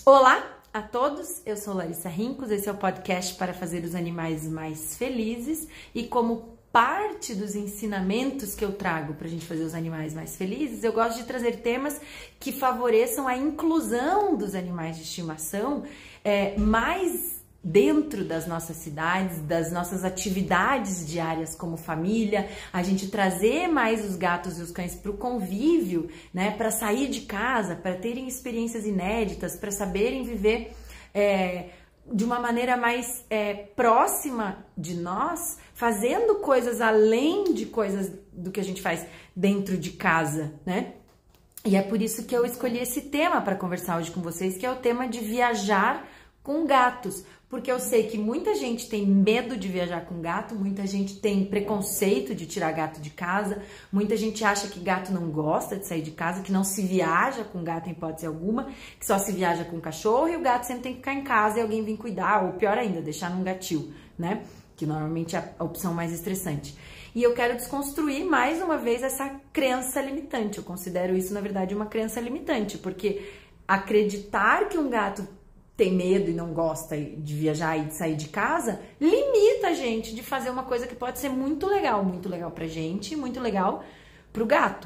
Olá a todos, eu sou Larissa Rincos, esse é o podcast para fazer os animais mais felizes e como parte dos ensinamentos que eu trago para a gente fazer os animais mais felizes, eu gosto de trazer temas que favoreçam a inclusão dos animais de estimação mais dentro das nossas cidades, das nossas atividades diárias como família, a gente trazer mais os gatos e os cães para o convívio, né, para sair de casa, para terem experiências inéditas, para saberem viver de uma maneira mais próxima de nós, fazendo coisas além de coisas do que a gente faz dentro de casa, né? E é por isso que eu escolhi esse tema para conversar hoje com vocês, que é o tema de viajar com gatos, porque eu sei que muita gente tem medo de viajar com gato, muita gente tem preconceito de tirar gato de casa, muita gente acha que gato não gosta de sair de casa, que não se viaja com gato em hipótese alguma, que só se viaja com cachorro e o gato sempre tem que ficar em casa e alguém vir cuidar, ou pior ainda, deixar num gatil, né? Que normalmente é a opção mais estressante. E eu quero desconstruir mais uma vez essa crença limitante. Eu considero isso, na verdade, uma crença limitante, porque acreditar que um gato tem medo e não gosta de viajar e de sair de casa, limita a gente de fazer uma coisa que pode ser muito legal pra gente, muito legal pro gato.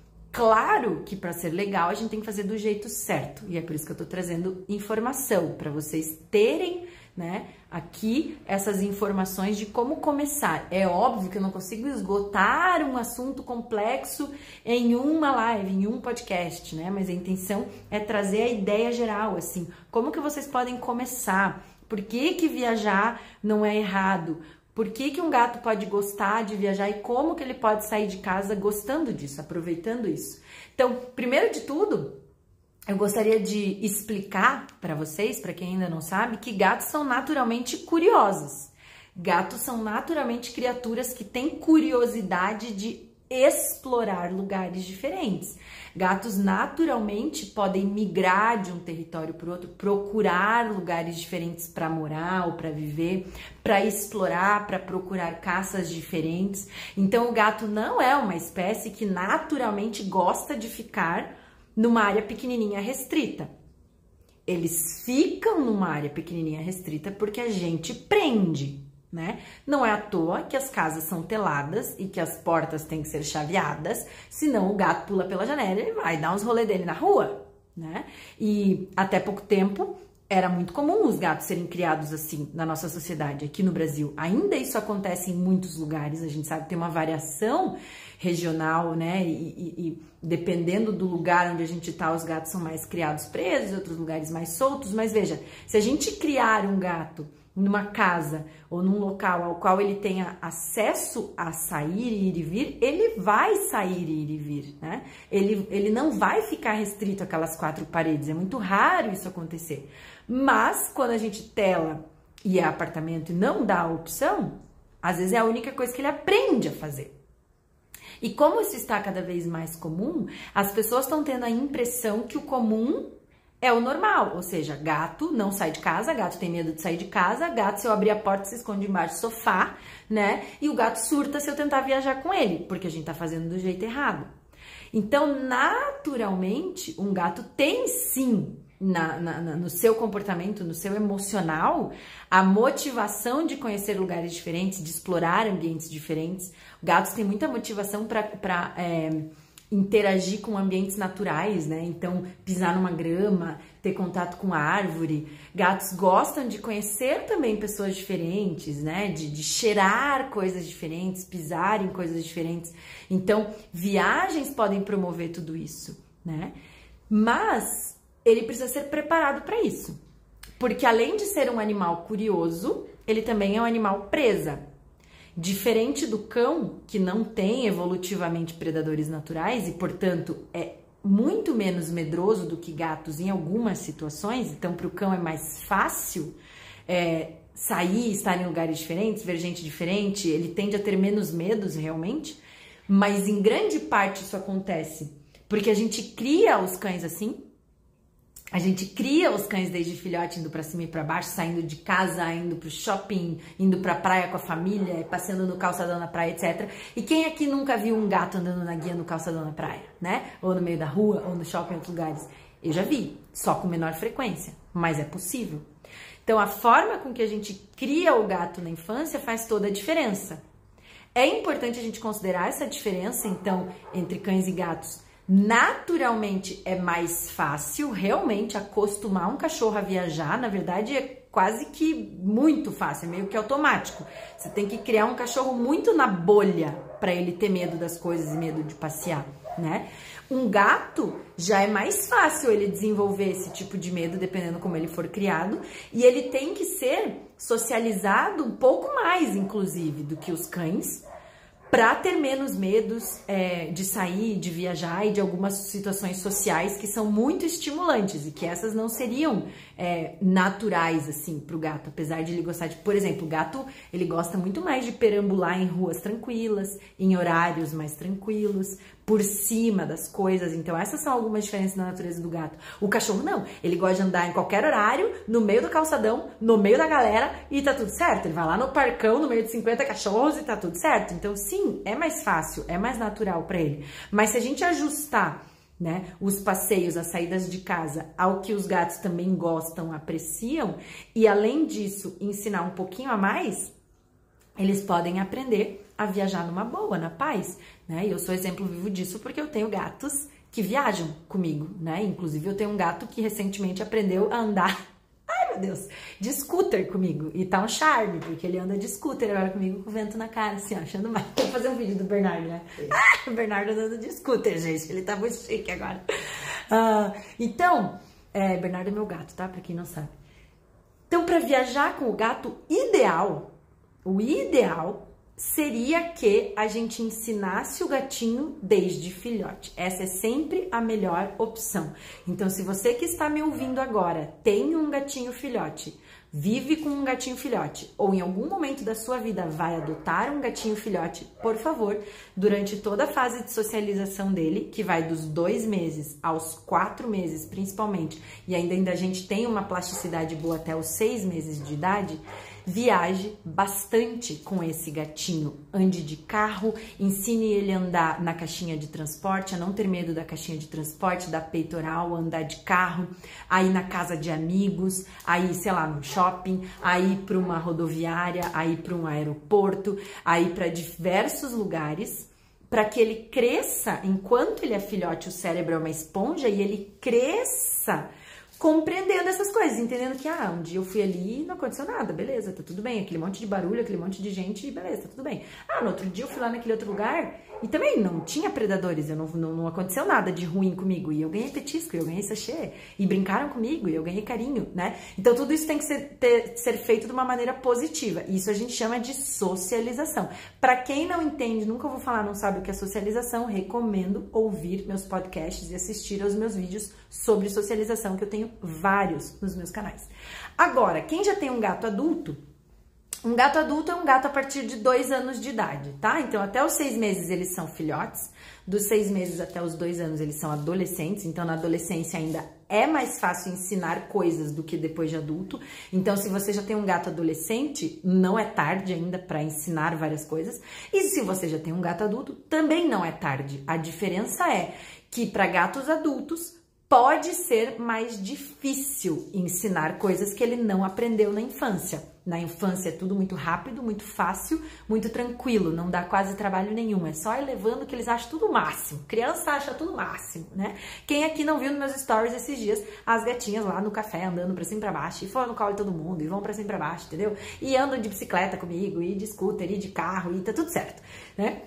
Claro que para ser legal a gente tem que fazer do jeito certo, e é por isso que eu tô trazendo informação para vocês terem, né, aqui essas informações de como começar. É óbvio que eu não consigo esgotar um assunto complexo em uma live, em um podcast, né? Mas a intenção é trazer a ideia geral, assim, como que vocês podem começar? Por que que viajar não é errado? Por que que um gato pode gostar de viajar e como que ele pode sair de casa gostando disso, aproveitando isso? Então, primeiro de tudo, eu gostaria de explicar para vocês, para quem ainda não sabe, que gatos são naturalmente curiosos. Gatos são naturalmente criaturas que têm curiosidade de explorar lugares diferentes. Gatos naturalmente podem migrar de um território para o outro, procurar lugares diferentes para morar ou para viver, para explorar, para procurar caças diferentes. Então o gato não é uma espécie que naturalmente gosta de ficar numa área pequenininha restrita. Eles ficam numa área pequenininha restrita porque a gente prende, né? Não é à toa que as casas são teladas e que as portas têm que ser chaveadas, senão o gato pula pela janela e vai dar uns rolê dele na rua, né? E até pouco tempo era muito comum os gatos serem criados assim na nossa sociedade. Aqui no Brasil ainda isso acontece em muitos lugares, a gente sabe que tem uma variação regional, né? E dependendo do lugar onde a gente tá, os gatos são mais criados presos, outros lugares mais soltos. Mas veja, se a gente criar um gato numa casa ou num local ao qual ele tenha acesso a sair e ir e vir, ele vai sair e ir e vir, né? Ele não vai ficar restrito àquelas quatro paredes, é muito raro isso acontecer. Mas quando a gente tela e é apartamento e não dá a opção, às vezes é a única coisa que ele aprende a fazer. E como isso está cada vez mais comum, as pessoas estão tendo a impressão que o comum é o normal, ou seja, gato não sai de casa, gato tem medo de sair de casa, gato se eu abrir a porta se esconde embaixo do sofá, né? E o gato surta se eu tentar viajar com ele, porque a gente tá fazendo do jeito errado. Então, naturalmente, um gato tem sim, no seu comportamento, no seu emocional, a motivação de conhecer lugares diferentes, de explorar ambientes diferentes. Gatos têm muita motivação para interagir com ambientes naturais, né? Então, pisar numa grama, ter contato com a árvore. Gatos gostam de conhecer também pessoas diferentes, né? De cheirar coisas diferentes, pisar em coisas diferentes. Então, viagens podem promover tudo isso, né? Mas ele precisa ser preparado para isso. Porque além de ser um animal curioso, ele também é um animal presa. Diferente do cão, que não tem evolutivamente predadores naturais e, portanto, é muito menos medroso do que gatos em algumas situações, então para o cão é mais fácil sair, estar em lugares diferentes, ver gente diferente, ele tende a ter menos medos realmente, mas em grande parte isso acontece porque a gente cria os cães assim. A gente cria os cães desde filhote, indo pra cima e pra baixo, saindo de casa, indo pro shopping, indo pra praia com a família, passeando no calçadão na praia, etc. E quem aqui nunca viu um gato andando na guia no calçadão na praia, né? Ou no meio da rua, ou no shopping, em outros lugares? Eu já vi. só com menor frequência, mas é possível. Então, a forma com que a gente cria o gato na infância faz toda a diferença. É importante a gente considerar essa diferença, então, entre cães e gatos. Naturalmente é mais fácil realmente acostumar um cachorro a viajar, na verdade é quase que muito fácil, é meio que automático. Você tem que criar um cachorro muito na bolha para ele ter medo das coisas e medo de passear, né? Um gato já é mais fácil ele desenvolver esse tipo de medo, dependendo como ele for criado, e ele tem que ser socializado um pouco mais, inclusive, do que os cães, para ter menos medos de sair, de viajar e de algumas situações sociais que são muito estimulantes e que essas não seriam naturais assim para o gato, apesar de ele gostar de, por exemplo, o gato ele gosta muito mais de perambular em ruas tranquilas, em horários mais tranquilos, por cima das coisas. Então essas são algumas diferenças na natureza do gato. O cachorro não, ele gosta de andar em qualquer horário, no meio do calçadão, no meio da galera e tá tudo certo. Ele vai lá no parcão, no meio de 50 cachorros e tá tudo certo. Então sim, é mais fácil, é mais natural para ele. Mas se a gente ajustar, né, os passeios, as saídas de casa ao que os gatos também gostam, apreciam, e além disso ensinar um pouquinho a mais, eles podem aprender a viajar numa boa, na paz, né? E eu sou exemplo vivo disso porque eu tenho gatos que viajam comigo, né? Inclusive eu tenho um gato que recentemente aprendeu a andar, ai meu Deus, de scooter comigo. E tá um charme, porque ele anda de scooter agora comigo com o vento na cara, assim, ó, achando mais. Vou fazer um vídeo do Bernardo, né? O Bernardo andando de scooter, gente, ele tá muito chique agora. Então, Bernardo é meu gato, tá? Pra quem não sabe. Então, pra viajar com o gato, o ideal seria que a gente ensinasse o gatinho desde filhote. Essa é sempre a melhor opção. Então, se você que está me ouvindo agora tem um gatinho filhote, vive com um gatinho filhote, ou em algum momento da sua vida vai adotar um gatinho filhote, por favor, durante toda a fase de socialização dele, que vai dos 2 meses aos 4 meses principalmente, e ainda a gente tem uma plasticidade boa até os 6 meses de idade, viaje bastante com esse gatinho, ande de carro, ensine ele a andar na caixinha de transporte, a não ter medo da caixinha de transporte, da peitoral, a andar de carro, a ir na casa de amigos, a ir, sei lá, no shopping, a ir para uma rodoviária, a ir para um aeroporto, a ir para diversos lugares, para que ele cresça, enquanto ele é filhote, o cérebro é uma esponja, e ele cresça compreendendo essas coisas, entendendo que, um dia eu fui ali e não aconteceu nada, beleza, tá tudo bem, aquele monte de barulho, aquele monte de gente, beleza, tá tudo bem. No outro dia eu fui lá naquele outro lugar e também não tinha predadores, não aconteceu nada de ruim comigo, e eu ganhei petisco, e eu ganhei sachê, e brincaram comigo, e eu ganhei carinho, né? Então tudo isso tem que ser feito de uma maneira positiva, isso a gente chama de socialização. Pra quem não entende, nunca vou falar, não sabe o que é socialização, recomendo ouvir meus podcasts e assistir aos meus vídeos sobre socialização, que eu tenho vários nos meus canais. Agora, quem já tem um gato adulto é um gato a partir de 2 anos de idade, tá? Então, até os 6 meses eles são filhotes, dos 6 meses até os 2 anos eles são adolescentes, então na adolescência ainda é mais fácil ensinar coisas do que depois de adulto. Então, se você já tem um gato adolescente, não é tarde ainda para ensinar várias coisas. E se você já tem um gato adulto, também não é tarde. A diferença é que para gatos adultos, pode ser mais difícil ensinar coisas que ele não aprendeu na infância. Na infância é tudo muito rápido, muito fácil, muito tranquilo, não dá quase trabalho nenhum. É só ir levando que eles acham tudo o máximo. Criança acha tudo o máximo, né? Quem aqui não viu nos meus stories esses dias as gatinhas lá no café andando pra cima e pra baixo, e foram no colo de todo mundo, e vão pra cima e pra baixo, entendeu? E andam de bicicleta comigo, e de scooter, e de carro, e tá tudo certo, né?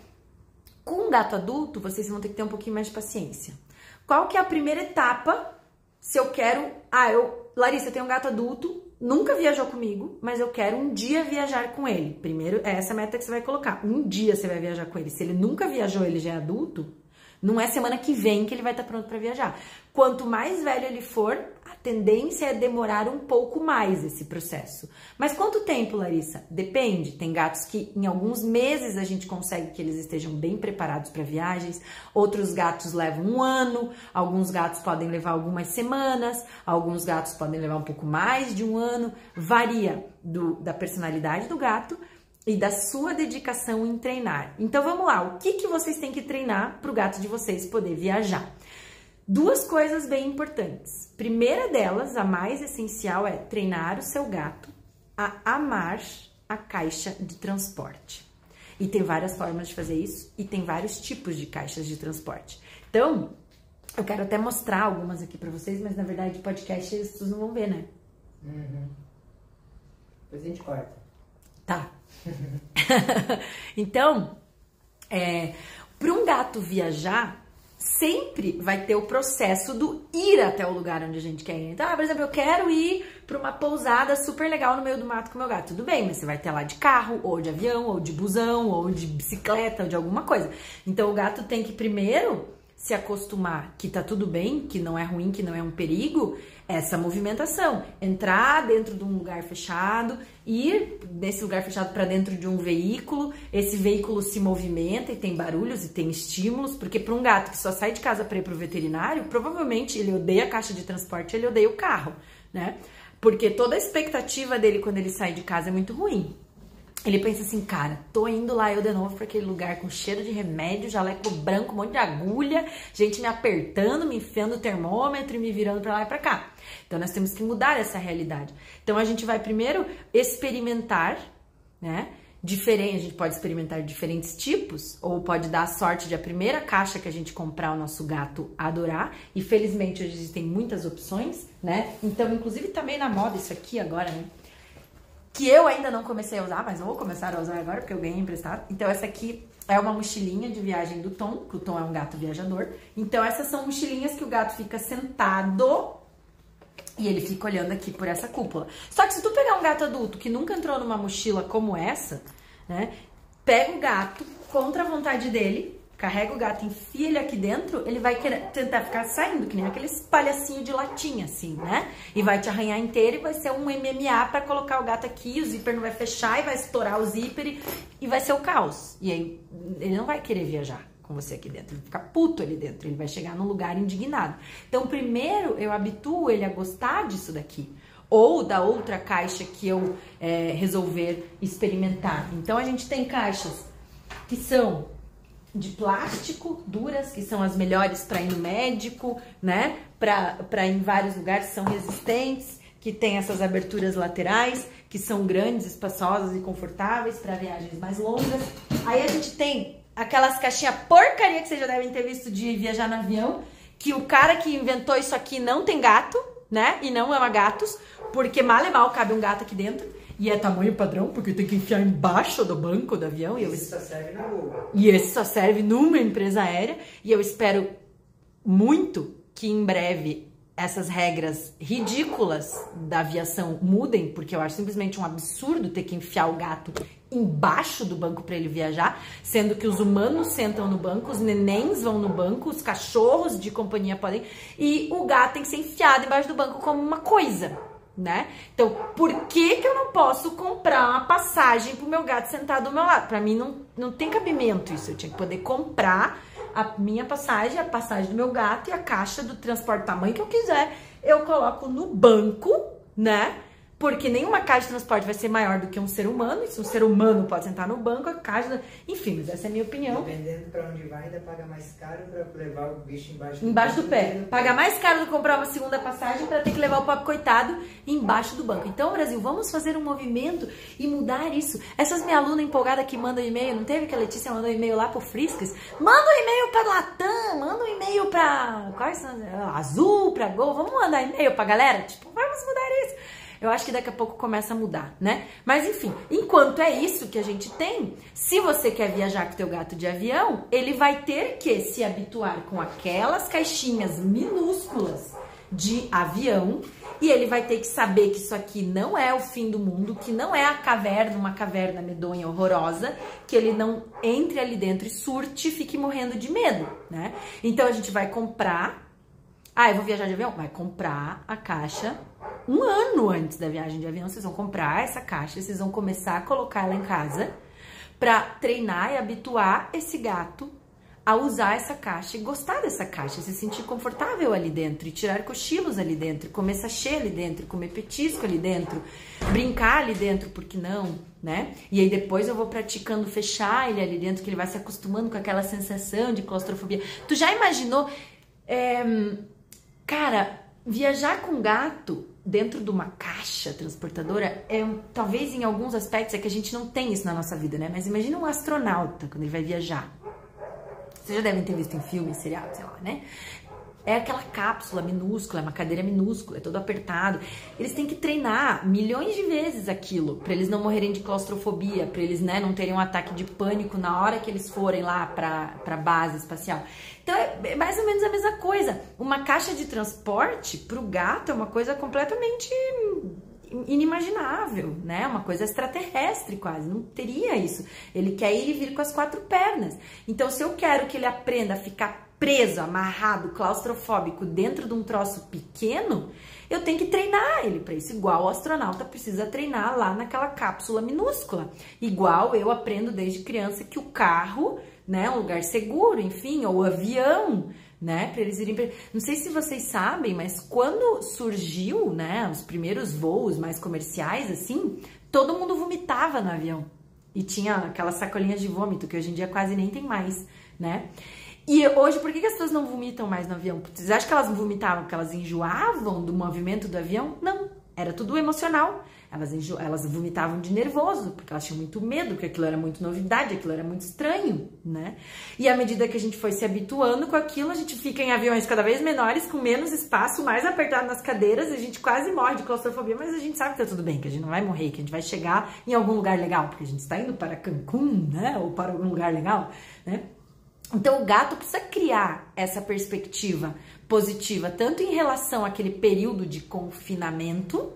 Com um gato adulto, vocês vão ter que ter um pouquinho mais de paciência. Qual que é a primeira etapa se eu quero... Larissa, eu tenho um gato adulto, nunca viajou comigo, mas eu quero um dia viajar com ele. Primeiro, é essa meta que você vai colocar. Um dia você vai viajar com ele. Se ele nunca viajou, ele já é adulto, não é semana que vem que ele vai estar pronto para viajar. Quanto mais velho ele for, a tendência é demorar um pouco mais esse processo. Mas quanto tempo, Larissa? Depende. Tem gatos que em alguns meses a gente consegue que eles estejam bem preparados para viagens. Outros gatos levam 1 ano. Alguns gatos podem levar algumas semanas. Alguns gatos podem levar um pouco mais de 1 ano. Varia da personalidade do gato e da sua dedicação em treinar. Então vamos lá, o que vocês têm que treinar para o gato de vocês poder viajar? Duas coisas bem importantes. Primeira delas, a mais essencial, é treinar o seu gato a amar a caixa de transporte. E tem várias formas de fazer isso e tem vários tipos de caixas de transporte. Então, eu quero até mostrar algumas aqui pra vocês, mas na verdade podcast vocês não vão ver, né? Depois a gente corta. Tá. Então, para um gato viajar, sempre vai ter o processo do ir até o lugar onde a gente quer ir. Então, por exemplo, eu quero ir para uma pousada super legal no meio do mato com o meu gato. Tudo bem, mas você vai ter lá de carro, ou de avião, ou de busão, ou de bicicleta, ou de alguma coisa. Então, o gato tem que primeiro se acostumar que tá tudo bem, que não é ruim, que não é um perigo, essa movimentação. Entrar dentro de um lugar fechado, ir desse lugar fechado para dentro de um veículo, esse veículo se movimenta e tem barulhos e tem estímulos, porque para um gato que só sai de casa para ir pro veterinário, provavelmente ele odeia a caixa de transporte, ele odeia o carro, né? Porque toda a expectativa dele quando ele sai de casa é muito ruim. Ele pensa assim, cara, tô indo lá eu de novo pra aquele lugar com cheiro de remédio, jaleco branco, um monte de agulha, gente me apertando, me enfiando o termômetro e me virando pra lá e pra cá. Então nós temos que mudar essa realidade. Então a gente vai primeiro experimentar, né? Diferente, a gente pode experimentar diferentes tipos, ou pode dar a sorte de a primeira caixa que a gente comprar o nosso gato adorar. E felizmente hoje existem muitas opções, né? Então, inclusive tá meio na moda isso aqui agora, né? Que eu ainda não comecei a usar, mas vou começar a usar agora, porque eu ganhei emprestado. Então, essa aqui é uma mochilinha de viagem do Tom, que o Tom é um gato viajador. Então, essas são mochilinhas que o gato fica sentado e ele fica olhando aqui por essa cúpula. Só que se tu pegar um gato adulto que nunca entrou numa mochila como essa, né? Pega o gato contra a vontade dele, carrega o gato, enfia ele aqui dentro, ele vai tentar ficar saindo, que nem aqueles palhacinho de latinha, assim, né? E vai te arranhar inteiro e vai ser um MMA pra colocar o gato aqui, o zíper não vai fechar e vai estourar o zíper e vai ser o caos. E aí ele não vai querer viajar com você aqui dentro, ele vai ficar puto ali dentro, ele vai chegar num lugar indignado. Então primeiro eu habituo ele a gostar disso daqui, ou da outra caixa que eu resolver experimentar. Então a gente tem caixas que são de plástico, duras, que são as melhores para ir no médico, né? Para ir em vários lugares, são resistentes, que tem essas aberturas laterais, que são grandes, espaçosas e confortáveis para viagens mais longas. Aí a gente tem aquelas caixinhas porcaria que vocês já devem ter visto de viajar no avião, que o cara que inventou isso aqui não tem gato, né? E não ama gatos, porque mal e mal cabe um gato aqui dentro. E é tamanho padrão, porque tem que enfiar embaixo do banco do avião. Esse só serve na Google. E esse só serve numa empresa aérea. E eu espero muito que em breve essas regras ridículas da aviação mudem, porque eu acho simplesmente um absurdo ter que enfiar o gato embaixo do banco para ele viajar, sendo que os humanos sentam no banco, os nenéns vão no banco, os cachorros de companhia podem, e o gato tem que ser enfiado embaixo do banco como uma coisa, né? Então, por que que eu não posso comprar uma passagem pro meu gato sentado do meu lado? Pra mim não tem cabimento isso, eu tinha que poder comprar a minha passagem, a passagem do meu gato e a caixa do transporte do tamanho que eu quiser, eu coloco no banco, né? Porque nenhuma caixa de transporte vai ser maior do que um ser humano, e se um ser humano pode sentar no banco, a caixa... Enfim, mas essa é a minha opinião. Dependendo pra onde vai, ainda paga mais caro pra levar o bicho embaixo do pé. Paga mais caro do que comprar uma segunda passagem pra ter que levar o pobre coitado embaixo do banco. Então, Brasil, vamos fazer um movimento e mudar isso. Essas minhas alunas empolgadas que mandam e-mail, não teve que a Letícia mandou e-mail lá pro Friskas? Manda um e-mail pra Latam, manda um e-mail pra... Quais são? Azul, pra Gol, vamos mandar e-mail pra galera? Tipo, vamos mudar isso. Eu acho que daqui a pouco começa a mudar, né? Mas enfim, enquanto é isso que a gente tem, se você quer viajar com o teu gato de avião, ele vai ter que se habituar com aquelas caixinhas minúsculas de avião e ele vai ter que saber que isso aqui não é o fim do mundo, que não é a caverna, uma caverna medonha, horrorosa, que ele não entre ali dentro e surte e fique morrendo de medo, né? Então a gente vai comprar... eu vou viajar de avião? Vai comprar a caixa... Um ano antes da viagem de avião, vocês vão comprar essa caixa, vocês vão começar a colocar ela em casa pra treinar e habituar esse gato a usar essa caixa e gostar dessa caixa, se sentir confortável ali dentro, e tirar cochilos ali dentro, comer sachê ali dentro, comer petisco ali dentro, brincar ali dentro, por que não, né? E aí depois eu vou praticando fechar ele ali dentro, que ele vai se acostumando com aquela sensação de claustrofobia. Tu já imaginou... Cara, viajar com gato dentro de uma caixa transportadora talvez em alguns aspectos é que a gente não tem isso na nossa vida, né? Mas imagina um astronauta quando ele vai viajar. Vocês já devem ter visto em filmes, seriados, sei lá, né? É aquela cápsula minúscula, é uma cadeira minúscula, é todo apertado. Eles têm que treinar milhões de vezes aquilo, pra eles não morrerem de claustrofobia, pra eles, né, não terem um ataque de pânico na hora que eles forem lá pra base espacial. Então é mais ou menos a mesma coisa. Uma caixa de transporte pro gato é uma coisa completamente inimaginável, né? Uma coisa extraterrestre quase, não teria isso. Ele quer ir e vir com as 4 pernas. Então, se eu quero que ele aprenda a ficar preso, amarrado, claustrofóbico dentro de um troço pequeno, eu tenho que treinar ele para isso, igual o astronauta precisa treinar lá naquela cápsula minúscula. Igual eu aprendo desde criança que o carro, né, é um lugar seguro, enfim, ou o avião, né, para eles irem. Não sei se vocês sabem, mas quando surgiu, né, os primeiros voos mais comerciais, assim, todo mundo vomitava no avião. E tinha aquelas sacolinhas de vômito, que hoje em dia quase nem tem mais, né? E hoje, por que as pessoas não vomitam mais no avião? Vocês acham que elas vomitavam porque elas enjoavam do movimento do avião? Não, era tudo emocional. Elas vomitavam de nervoso, porque elas tinham muito medo, porque aquilo era muito novidade, aquilo era muito estranho, né? E à medida que a gente foi se habituando com aquilo, a gente fica em aviões cada vez menores, com menos espaço, mais apertado nas cadeiras, a gente quase morre de claustrofobia, mas a gente sabe que tá tudo bem, que a gente não vai morrer, que a gente vai chegar em algum lugar legal, porque a gente está indo para Cancún, né? Ou para algum lugar legal, né? Então o gato precisa criar essa perspectiva positiva, tanto em relação àquele período de confinamento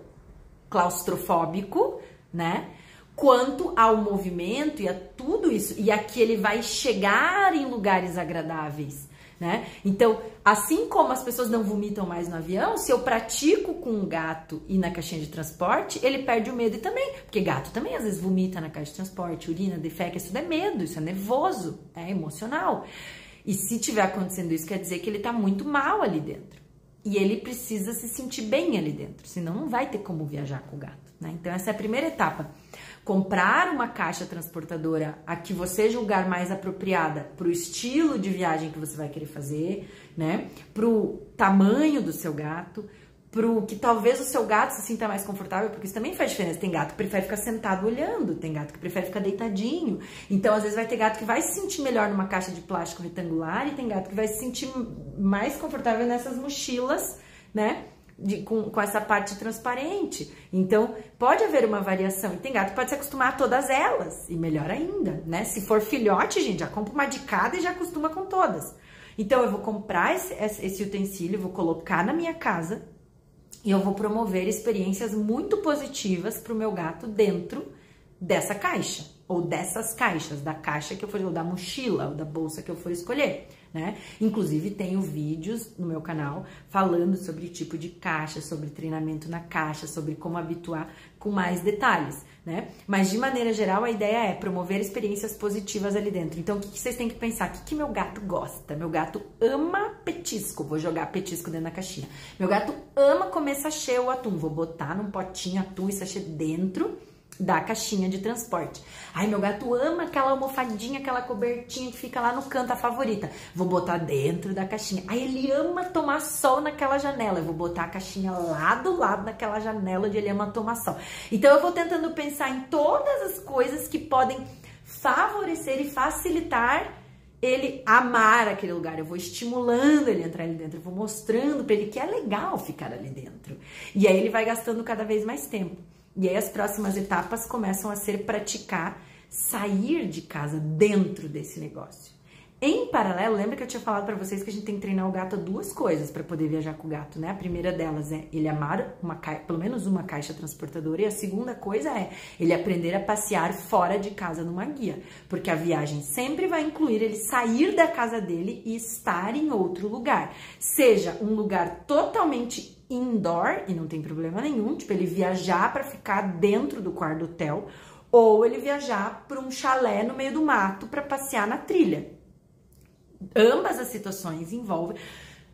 claustrofóbico, né? Quanto ao movimento e a tudo isso, e aqui ele vai chegar em lugares agradáveis, né? Então, assim como as pessoas não vomitam mais no avião, se eu pratico com um gato e na caixinha de transporte, ele perde o medo também, porque gato também às vezes vomita na caixa de transporte, urina, defeca, isso é medo, isso é nervoso, é emocional. E se tiver acontecendo isso, quer dizer que ele tá muito mal ali dentro. E ele precisa se sentir bem ali dentro, senão não vai ter como viajar com o gato, né? Então essa é a primeira etapa. Comprar uma caixa transportadora a que você julgar mais apropriada para o estilo de viagem que você vai querer fazer, né? Para o tamanho do seu gato, para o que talvez o seu gato se sinta mais confortável, porque isso também faz diferença. Tem gato que prefere ficar sentado olhando, tem gato que prefere ficar deitadinho. Então, às vezes, vai ter gato que vai se sentir melhor numa caixa de plástico retangular e tem gato que vai se sentir mais confortável nessas mochilas, né? Com essa parte transparente. Então, pode haver uma variação. E tem gato que pode se acostumar a todas elas. E melhor ainda, né? Se for filhote, gente, já compra uma de cada e já acostuma com todas. Então, eu vou comprar esse utensílio, vou colocar na minha casa e eu vou promover experiências muito positivas para o meu gato dentro dessa caixa. Ou dessas caixas, da caixa que eu for, ou da mochila, ou da bolsa que eu for escolher, né? Inclusive, tenho vídeos no meu canal falando sobre tipo de caixa, sobre treinamento na caixa, sobre como habituar com mais detalhes, né? Mas, de maneira geral, a ideia é promover experiências positivas ali dentro. Então, o que vocês têm que pensar? O que meu gato gosta? Meu gato ama petisco. Vou jogar petisco dentro da caixinha. Meu gato ama comer sachê ou atum. Vou botar num potinho atum e sachê dentro da caixinha de transporte. Ai, meu gato ama aquela almofadinha, aquela cobertinha que fica lá no canto, a favorita. Vou botar dentro da caixinha. Ai, ele ama tomar sol naquela janela. Eu vou botar a caixinha lá do lado daquela janela onde ele ama tomar sol. Então, eu vou tentando pensar em todas as coisas que podem favorecer e facilitar ele amar aquele lugar. Eu vou estimulando ele a entrar ali dentro. Eu vou mostrando para ele que é legal ficar ali dentro. E aí, ele vai gastando cada vez mais tempo. E aí as próximas etapas começam a ser praticar, sair de casa dentro desse negócio. Em paralelo, lembra que eu tinha falado para vocês que a gente tem que treinar o gato a 2 coisas para poder viajar com o gato, né? A primeira delas é ele amar pelo menos uma caixa transportadora, e a segunda coisa é ele aprender a passear fora de casa numa guia, porque a viagem sempre vai incluir ele sair da casa dele e estar em outro lugar, seja um lugar totalmente indoor, e não tem problema nenhum, tipo ele viajar para ficar dentro do quarto do hotel, ou ele viajar para um chalé no meio do mato para passear na trilha. Ambas as situações envolvem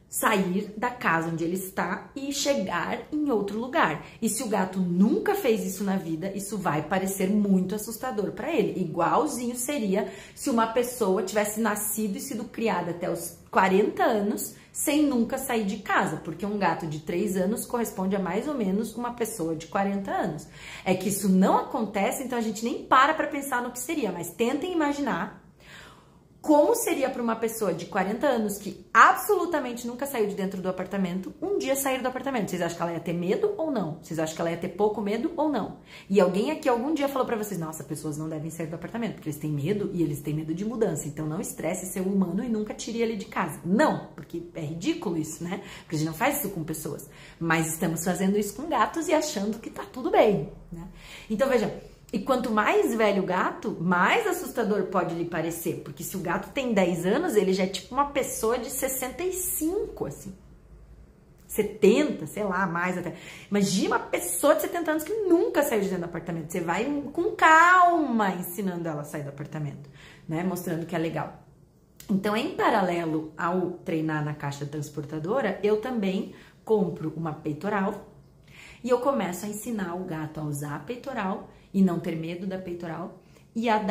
sair da casa onde ele está e chegar em outro lugar. E se o gato nunca fez isso na vida, isso vai parecer muito assustador para ele. Igualzinho seria se uma pessoa tivesse nascido e sido criada até os 40 anos sem nunca sair de casa, porque um gato de 3 anos corresponde a mais ou menos uma pessoa de 40 anos. É que isso não acontece, então a gente nem para pensar no que seria, mas tentem imaginar como seria para uma pessoa de 40 anos que absolutamente nunca saiu de dentro do apartamento, um dia sair do apartamento. Vocês acham que ela ia ter medo ou não? Vocês acham que ela ia ter pouco medo ou não? E alguém aqui algum dia falou para vocês, nossa, pessoas não devem sair do apartamento, porque eles têm medo e eles têm medo de mudança. Então não estresse ser humano e nunca tire ele de casa. Não, porque é ridículo isso, né? Porque a gente não faz isso com pessoas. Mas estamos fazendo isso com gatos e achando que tá tudo bem, né? Então veja, e quanto mais velho o gato, mais assustador pode lhe parecer. Porque se o gato tem 10 anos, ele já é tipo uma pessoa de 65, assim. 70, sei lá, mais até. Imagina uma pessoa de 70 anos que nunca saiu de dentro do apartamento. Você vai com calma ensinando ela a sair do apartamento, né? Mostrando que é legal. Então, em paralelo ao treinar na caixa transportadora, eu também compro uma peitoral e eu começo a ensinar o gato a usar a peitoral e não ter medo da peitoral e a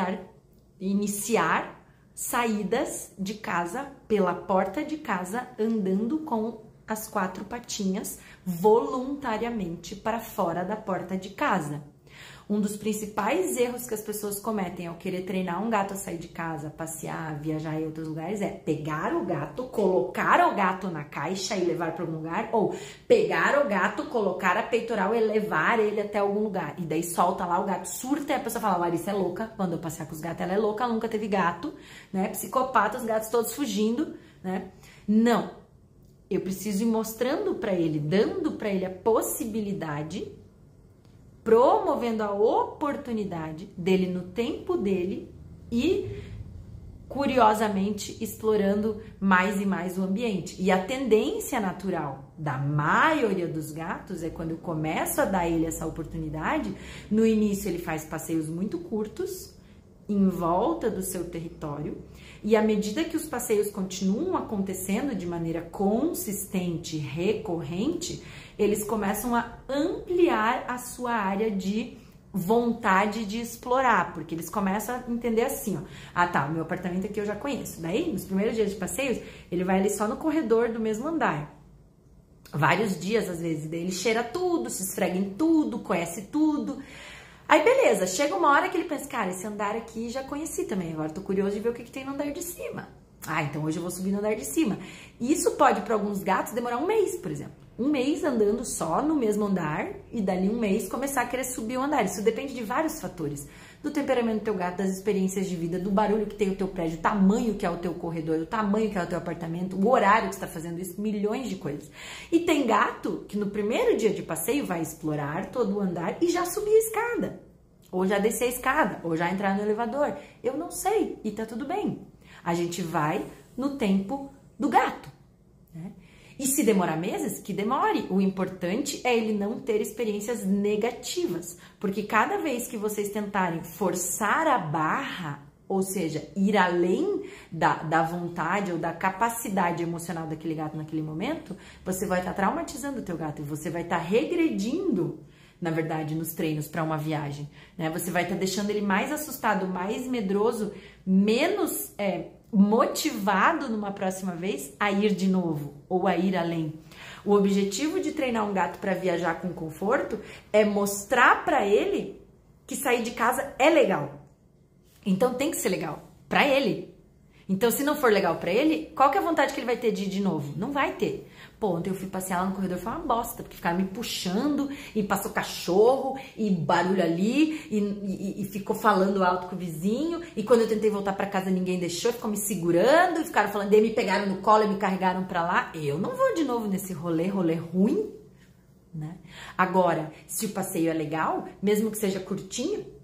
iniciar saídas de casa pela porta de casa andando com as 4 patinhas voluntariamente para fora da porta de casa. Um dos principais erros que as pessoas cometem ao querer treinar um gato a sair de casa, passear, viajar em outros lugares é pegar o gato, colocar o gato na caixa e levar para algum lugar, ou pegar o gato, colocar a peitoral e levar ele até algum lugar. E daí solta lá, o gato surta e a pessoa fala, Larissa é louca, quando eu passear com os gatos, ela é louca, ela nunca teve gato, né? Psicopata, os gatos todos fugindo, né? Não. Eu preciso ir mostrando para ele, dando para ele a possibilidade, promovendo a oportunidade dele no tempo dele e, curiosamente, explorando mais e mais o ambiente. E a tendência natural da maioria dos gatos é quando eu começo a dar ele essa oportunidade, no início ele faz passeios muito curtos, em volta do seu território, e à medida que os passeios continuam acontecendo de maneira consistente, recorrente, eles começam a ampliar a sua área de vontade de explorar, porque eles começam a entender assim, ó, ah tá, meu apartamento aqui eu já conheço, daí nos primeiros dias de passeios, ele vai ali só no corredor do mesmo andar, vários dias às vezes, daí ele cheira tudo, se esfrega em tudo, conhece tudo. Aí beleza, chega uma hora que ele pensa, cara, esse andar aqui já conheci também, agora tô curioso de ver o que tem no andar de cima. Ah, então hoje eu vou subir no andar de cima. E isso pode, para alguns gatos, demorar um mês, por exemplo. Um mês andando só no mesmo andar e dali um mês começar a querer subir o andar. Isso depende de vários fatores. Do temperamento do teu gato, das experiências de vida, do barulho que tem o teu prédio, o tamanho que é o teu corredor, o tamanho que é o teu apartamento, o horário que você está fazendo isso, milhões de coisas. E tem gato que no primeiro dia de passeio vai explorar todo o andar e já subir a escada. Ou já descer a escada, ou já entrar no elevador. Eu não sei, e tá tudo bem. A gente vai no tempo do gato, né? E se demorar meses, que demore. O importante é ele não ter experiências negativas. Porque cada vez que vocês tentarem forçar a barra, ou seja, ir além da vontade ou da capacidade emocional daquele gato naquele momento, você vai estar traumatizando o teu gato e você vai estar regredindo, na verdade, nos treinos para uma viagem, né? Você vai estar deixando ele mais assustado, mais medroso, menos motivado numa próxima vez a ir de novo ou a ir além. O objetivo de treinar um gato para viajar com conforto é mostrar para ele que sair de casa é legal. Então tem que ser legal para ele. Então, se não for legal pra ele, qual que é a vontade que ele vai ter de ir de novo? Não vai ter. Pô, ontem eu fui passear lá no corredor, foi uma bosta, porque ficaram me puxando, e passou cachorro, e barulho ali, e ficou falando alto com o vizinho, e quando eu tentei voltar pra casa ninguém deixou, ficou me segurando, e ficaram falando, daí me pegaram no colo e me carregaram pra lá. Eu não vou de novo nesse rolê ruim, né? Agora, se o passeio é legal, mesmo que seja curtinho,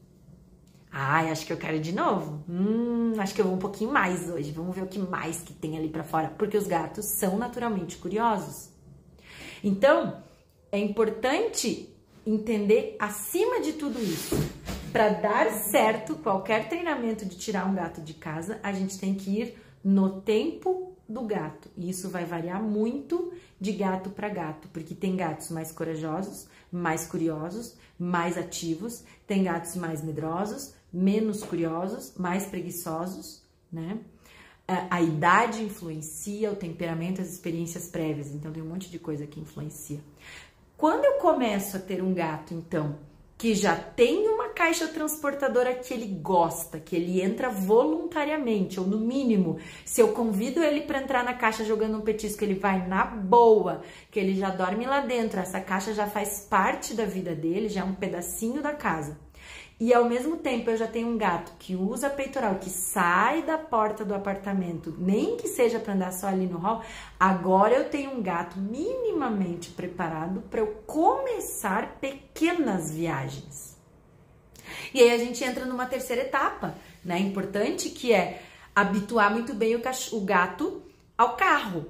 ai, acho que eu quero ir de novo. Acho que eu vou um pouquinho mais hoje. Vamos ver o que mais que tem ali pra fora. Porque os gatos são naturalmente curiosos. Então, é importante entender, acima de tudo isso, para dar certo qualquer treinamento de tirar um gato de casa, a gente tem que ir no tempo do gato. E isso vai variar muito de gato para gato, porque tem gatos mais corajosos, mais curiosos, mais ativos, tem gatos mais medrosos, menos curiosos, mais preguiçosos, né? A idade influencia, o temperamento, as experiências prévias, então tem um monte de coisa que influencia. Quando eu começo a ter um gato, então, que já tem uma caixa transportadora que ele gosta, que ele entra voluntariamente, ou no mínimo, se eu convido ele para entrar na caixa jogando um petisco, ele vai na boa, que ele já dorme lá dentro, essa caixa já faz parte da vida dele, já é um pedacinho da casa. E ao mesmo tempo eu já tenho um gato que usa peitoral, que sai da porta do apartamento, nem que seja para andar só ali no hall, agora eu tenho um gato minimamente preparado para eu começar pequenas viagens. E aí a gente entra numa terceira etapa, né, importante, que é habituar muito bem o gato ao carro.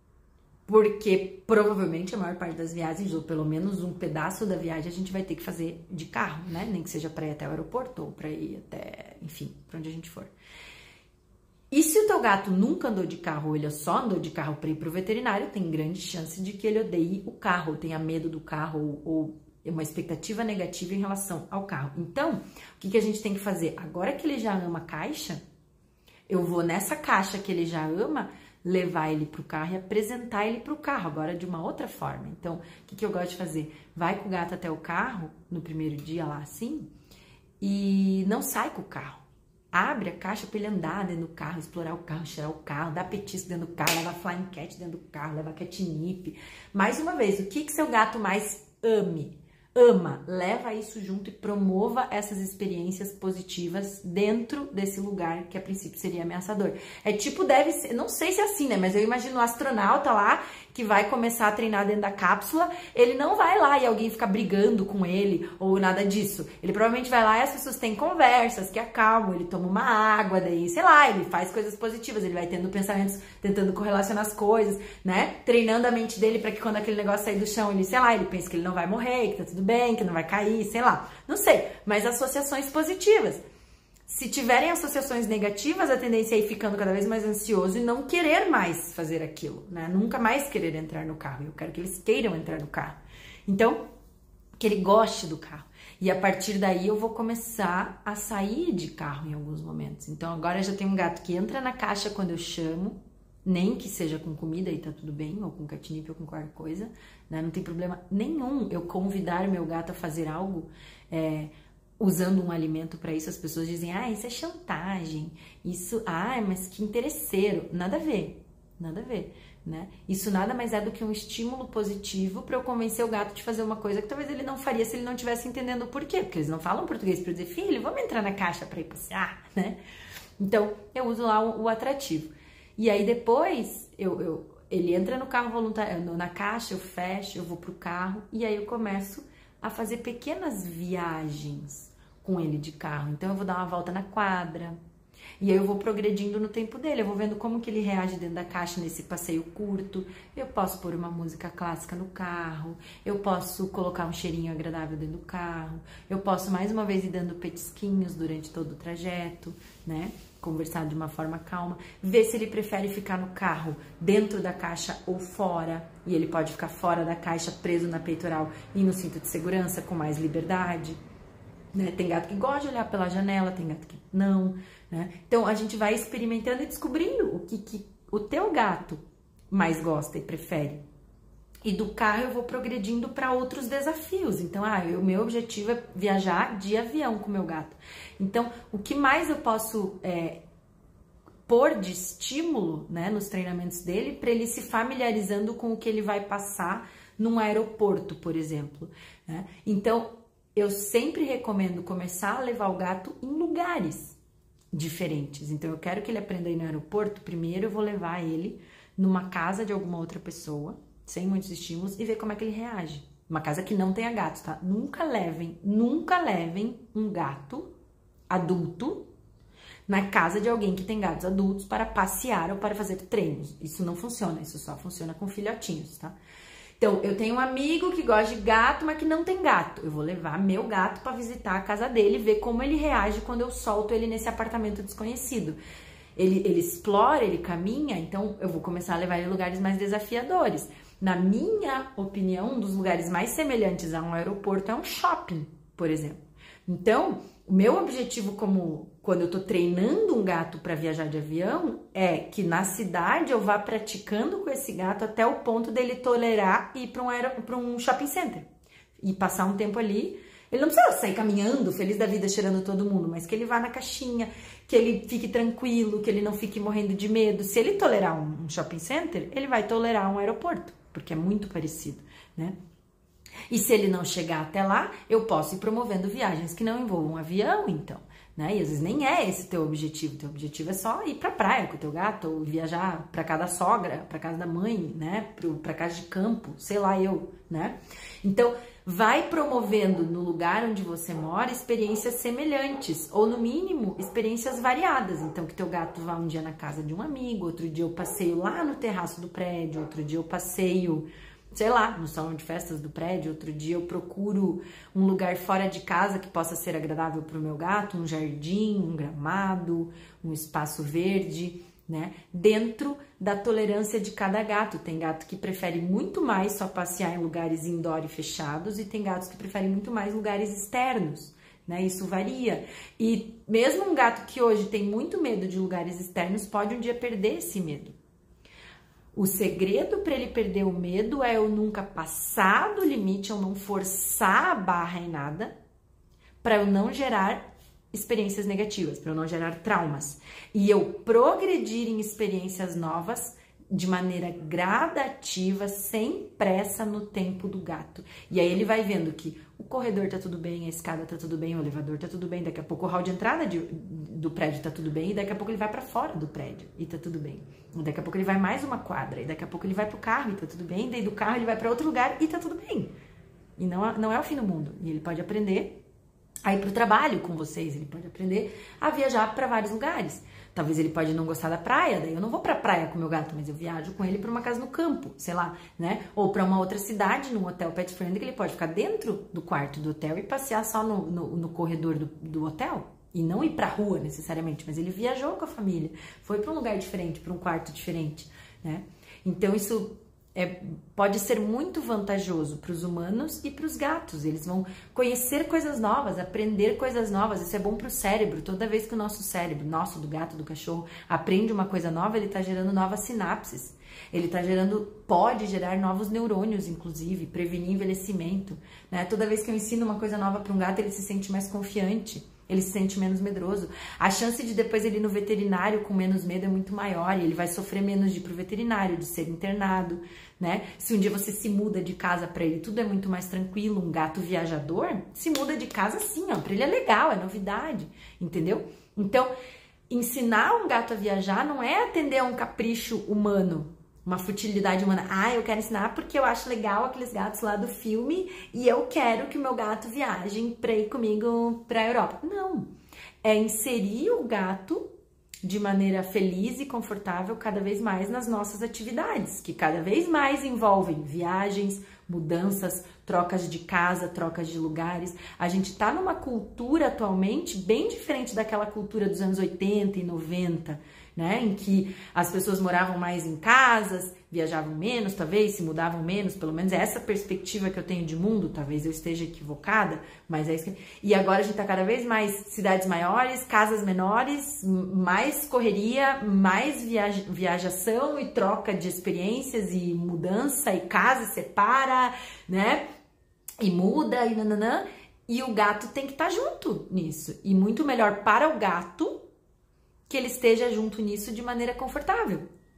Porque provavelmente a maior parte das viagens, ou pelo menos um pedaço da viagem, a gente vai ter que fazer de carro, né? Nem que seja para ir até o aeroporto ou para ir até, enfim, para onde a gente for. E se o teu gato nunca andou de carro, ou ele só andou de carro para ir pro veterinário, tem grande chance de que ele odeie o carro, ou tenha medo do carro, ou uma expectativa negativa em relação ao carro. Então, o que a gente tem que fazer? Agora que ele já ama a caixa, eu vou nessa caixa que ele já ama, levar ele pro carro e apresentar ele pro carro, agora de uma outra forma. Então, o que eu gosto de fazer? Vai com o gato até o carro, no primeiro dia lá assim, e não sai com o carro. Abre a caixa para ele andar dentro do carro, explorar o carro, cheirar o carro, dar petisco dentro do carro, levar flying cat dentro do carro, levar catnip. Mais uma vez, o que seu gato mais ama, leva isso junto e promova essas experiências positivas dentro desse lugar que a princípio seria ameaçador. É tipo, deve ser, não sei se é assim, né, mas eu imagino o astronauta lá que vai começar a treinar dentro da cápsula, ele não vai lá e alguém fica brigando com ele ou nada disso. Ele provavelmente vai lá e as pessoas têm conversas que acalmam, ele toma uma água, daí, sei lá, ele faz coisas positivas, ele vai tendo pensamentos, tentando correlacionar as coisas, né, treinando a mente dele para que quando aquele negócio sair do chão, ele, sei lá, ele pensa que ele não vai morrer, que tá tudo bem, que não vai cair, sei lá, não sei, mas associações positivas. Se tiverem associações negativas, a tendência é ir ficando cada vez mais ansioso e não querer mais fazer aquilo, né? Nunca mais querer entrar no carro. Eu quero que eles queiram entrar no carro. Então, que ele goste do carro. E a partir daí eu vou começar a sair de carro em alguns momentos. Então, agora eu já tenho um gato que entra na caixa quando eu chamo, nem que seja com comida e tá tudo bem, ou com catnip ou com qualquer coisa, né? Não tem problema nenhum eu convidar meu gato a fazer algo, usando um alimento para isso. As pessoas dizem, isso é chantagem, isso, mas que interesseiro. Nada a ver, né? Isso nada mais é do que um estímulo positivo para eu convencer o gato de fazer uma coisa que talvez ele não faria se ele não estivesse entendendo o porquê, porque eles não falam português para dizer, filho, vamos entrar na caixa para ir passear, né? Então, eu uso lá o atrativo. E aí depois, ele entra no carro voluntário, na caixa, eu fecho, eu vou pro carro, e aí eu começo a fazer pequenas viagens com ele de carro. Então eu vou dar uma volta na quadra, e aí eu vou progredindo no tempo dele, eu vou vendo como que ele reage dentro da caixa nesse passeio curto. Eu posso pôr uma música clássica no carro, eu posso colocar um cheirinho agradável dentro do carro, eu posso mais uma vez ir dando petisquinhos durante todo o trajeto, né? Conversar de uma forma calma, ver se ele prefere ficar no carro, dentro da caixa ou fora, e ele pode ficar fora da caixa, preso na peitoral e no cinto de segurança com mais liberdade, né? Tem gato que gosta de olhar pela janela, tem gato que não, né? Então a gente vai experimentando e descobrindo o que o teu gato mais gosta e prefere. E do carro eu vou progredindo para outros desafios. Então, o meu objetivo é viajar de avião com o meu gato. Então, o que mais eu posso pôr de estímulo, né, nos treinamentos dele, para ele se familiarizando com o que ele vai passar num aeroporto, por exemplo, né? Então, eu sempre recomendo começar a levar o gato em lugares diferentes. Então, eu quero que ele aprenda a ir no aeroporto. Primeiro, eu vou levar ele numa casa de alguma outra pessoa, sem muitos estímulos, e ver como é que ele reage. Uma casa que não tenha gatos, tá? Nunca levem um gato adulto na casa de alguém que tem gatos adultos para passear ou para fazer treinos. Isso não funciona, isso só funciona com filhotinhos, tá? Então, eu tenho um amigo que gosta de gato, mas que não tem gato. Eu vou levar meu gato para visitar a casa dele e ver como ele reage quando eu solto ele nesse apartamento desconhecido. Ele explora, ele caminha, então eu vou começar a levar ele em lugares mais desafiadores. Na minha opinião, um dos lugares mais semelhantes a um aeroporto é um shopping, por exemplo. Então, o meu objetivo quando eu tô treinando um gato para viajar de avião é que na cidade eu vá praticando com esse gato até o ponto dele tolerar ir para um shopping center e passar um tempo ali. Ele não precisa sair caminhando, feliz da vida, cheirando todo mundo, mas que ele vá na caixinha, que ele fique tranquilo, que ele não fique morrendo de medo. Se ele tolerar um shopping center, ele vai tolerar um aeroporto, porque é muito parecido, né? E se ele não chegar até lá, eu posso ir promovendo viagens que não envolvam um avião, então, né? E às vezes nem é esse teu objetivo. Teu objetivo é só ir pra praia com o teu gato, ou viajar pra casa da sogra, pra casa da mãe, né? Pra casa de campo, sei lá eu, né? Então, vai promovendo no lugar onde você mora experiências semelhantes, ou no mínimo, experiências variadas. Então, que teu gato vá um dia na casa de um amigo, outro dia eu passeio lá no terraço do prédio, outro dia eu passeio, sei lá, no salão de festas do prédio, outro dia eu procuro um lugar fora de casa que possa ser agradável para o meu gato, um jardim, um gramado, um espaço verde, né? Dentro da tolerância de cada gato. Tem gato que prefere muito mais só passear em lugares indoor e fechados e tem gatos que preferem muito mais lugares externos, né? Isso varia. E mesmo um gato que hoje tem muito medo de lugares externos pode um dia perder esse medo. O segredo para ele perder o medo é eu nunca passar do limite, eu não forçar a barra em nada, para eu não gerar experiências negativas, para eu não gerar traumas. E eu progredir em experiências novas de maneira gradativa, sem pressa no tempo do gato. E aí ele vai vendo que o corredor tá tudo bem, a escada tá tudo bem, o elevador tá tudo bem, daqui a pouco o hall de entrada do prédio tá tudo bem, e daqui a pouco ele vai para fora do prédio e tá tudo bem. E daqui a pouco ele vai mais uma quadra, e daqui a pouco ele vai pro carro e tá tudo bem, e daí do carro ele vai para outro lugar e tá tudo bem. E não é o fim do mundo. E ele pode aprender a ir pro trabalho com vocês, ele pode aprender a viajar para vários lugares. Talvez ele pode não gostar da praia, daí eu não vou pra praia com meu gato, mas eu viajo com ele pra uma casa no campo, sei lá, né? Ou pra uma outra cidade, num hotel pet friendly, que ele pode ficar dentro do quarto do hotel e passear só no corredor do hotel. E não ir pra rua, necessariamente, mas ele viajou com a família, foi pra um lugar diferente, pra um quarto diferente, né? Então isso pode ser muito vantajoso para os humanos e para os gatos. Eles vão conhecer coisas novas, aprender coisas novas. Isso é bom para o cérebro. Toda vez que o nosso cérebro, nosso, do gato, do cachorro, aprende uma coisa nova, ele está gerando novas sinapses. Ele está pode gerar novos neurônios, inclusive, prevenir envelhecimento, né? Toda vez que eu ensino uma coisa nova para um gato, ele se sente mais confiante. Ele se sente menos medroso. A chance de depois ele ir no veterinário com menos medo é muito maior. E ele vai sofrer menos de ir pro veterinário, de ser internado, né? Se um dia você se muda de casa para ele, tudo é muito mais tranquilo. Um gato viajador se muda de casa assim, ó. Pra ele é legal, é novidade, entendeu? Então, ensinar um gato a viajar não é atender a um capricho humano, uma futilidade humana. Ah, eu quero ensinar porque eu acho legal aqueles gatos lá do filme e eu quero que o meu gato viaje pra ir comigo pra Europa. Não. É inserir o gato de maneira feliz e confortável cada vez mais nas nossas atividades, que cada vez mais envolvem viagens, mudanças, trocas de casa, trocas de lugares. A gente tá numa cultura atualmente bem diferente daquela cultura dos anos 80 e 90, né, em que as pessoas moravam mais em casas, viajavam menos, talvez se mudavam menos, pelo menos é essa perspectiva que eu tenho de mundo, talvez eu esteja equivocada, mas é isso que... E agora a gente tá cada vez mais cidades maiores, casas menores, mais correria, mais viajação e troca de experiências e mudança, e casa, e separa, né, e muda, e nananã, e o gato tem que estar junto nisso, e muito melhor para o gato que ele esteja junto nisso de maneira confortável.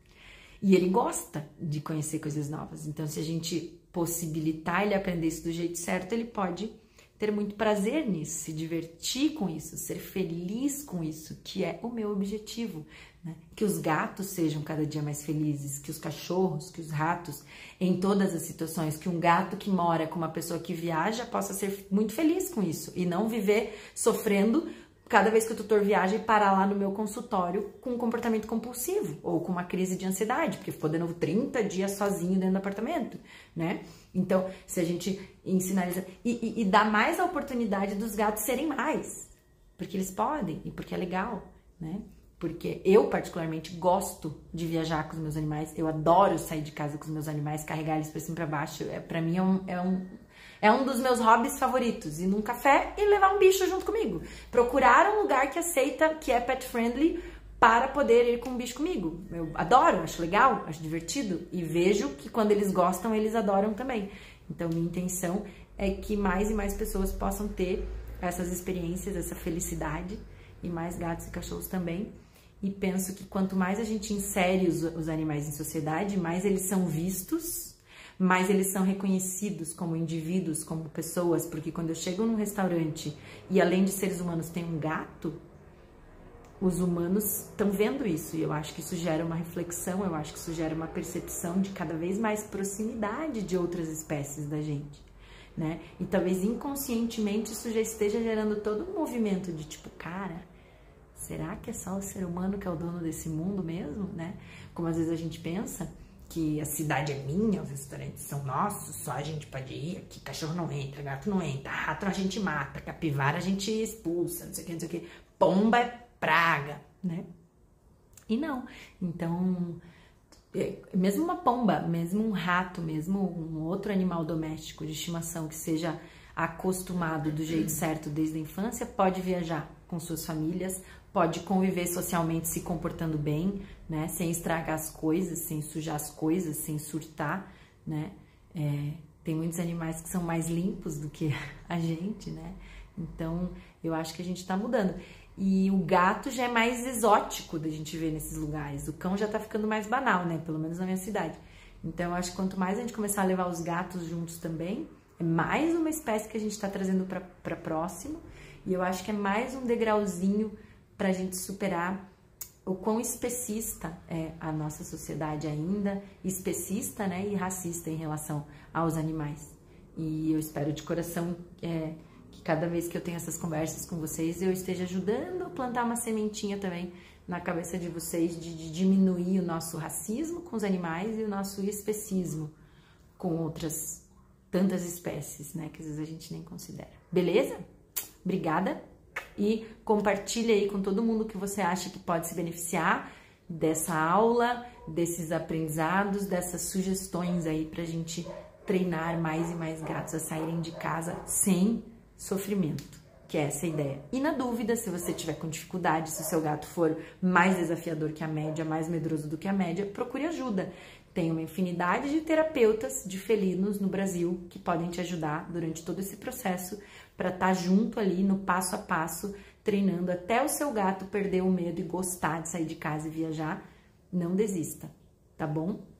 E ele gosta de conhecer coisas novas. Então, se a gente possibilitar ele aprender isso do jeito certo, ele pode ter muito prazer nisso, se divertir com isso, ser feliz com isso, que é o meu objetivo, né? Que os gatos sejam cada dia mais felizes, que os cachorros, que os ratos, em todas as situações, que um gato que mora com uma pessoa que viaja possa ser muito feliz com isso e não viver sofrendo cada vez que o tutor viaja e parar lá no meu consultório com um comportamento compulsivo ou com uma crise de ansiedade, porque ficou de novo 30 dias sozinho dentro do apartamento, né? Então, se a gente ensinar e dá mais a oportunidade dos gatos serem mais, porque eles podem e porque é legal, né? Porque eu, particularmente, gosto de viajar com os meus animais. Eu adoro sair de casa com os meus animais, carregar eles pra cima e pra baixo. Pra mim é um dos meus hobbies favoritos. Ir num café e levar um bicho junto comigo. Procurar um lugar que aceita, que é pet friendly, para poder ir com um bicho comigo. Eu adoro, acho legal, acho divertido. E vejo que quando eles gostam, eles adoram também. Então, minha intenção é que mais e mais pessoas possam ter essas experiências, essa felicidade. E mais gatos e cachorros também. E penso que quanto mais a gente insere os animais em sociedade, mais eles são vistos, mais eles são reconhecidos como indivíduos, como pessoas. Porque quando eu chego num restaurante e além de seres humanos tem um gato, os humanos estão vendo isso. E eu acho que isso gera uma reflexão, eu acho que isso gera uma percepção de cada vez mais proximidade de outras espécies da gente, né? E talvez inconscientemente isso já esteja gerando todo um movimento de tipo, cara, será que é só o ser humano que é o dono desse mundo mesmo, né? Como às vezes a gente pensa que a cidade é minha, os restaurantes são nossos, só a gente pode ir, aqui cachorro não entra, gato não entra, rato a gente mata, capivara a gente expulsa, não sei o que, pomba é praga, né? E não. Então, mesmo uma pomba, mesmo um rato, mesmo um outro animal doméstico de estimação que seja acostumado do jeito certo desde a infância, pode viajar com suas famílias, pode conviver socialmente se comportando bem, né? Sem estragar as coisas, sem sujar as coisas, sem surtar, né? Tem muitos animais que são mais limpos do que a gente, né? Então, eu acho que a gente tá mudando. E o gato já é mais exótico da gente ver nesses lugares. O cão já tá ficando mais banal, né? Pelo menos na minha cidade. Então, eu acho que quanto mais a gente começar a levar os gatos juntos também, é mais uma espécie que a gente tá trazendo pra próximo. E eu acho que é mais um degrauzinho pra gente superar o quão especista é a nossa sociedade ainda, especista, né? E racista em relação aos animais. E eu espero de coração que cada vez que eu tenho essas conversas com vocês, eu esteja ajudando a plantar uma sementinha também na cabeça de vocês de diminuir o nosso racismo com os animais e o nosso especismo com outras tantas espécies, né, que às vezes a gente nem considera. Beleza? Obrigada e compartilha aí com todo mundo que você acha que pode se beneficiar dessa aula, desses aprendizados, dessas sugestões aí pra gente treinar mais e mais gatos a saírem de casa sem sofrimento, que é essa a ideia. E na dúvida, se você tiver com dificuldade, se o seu gato for mais desafiador que a média, mais medroso do que a média, procure ajuda. Tem uma infinidade de terapeutas de felinos no Brasil que podem te ajudar durante todo esse processo para estar junto ali no passo a passo, treinando até o seu gato perder o medo e gostar de sair de casa e viajar. Não desista, tá bom?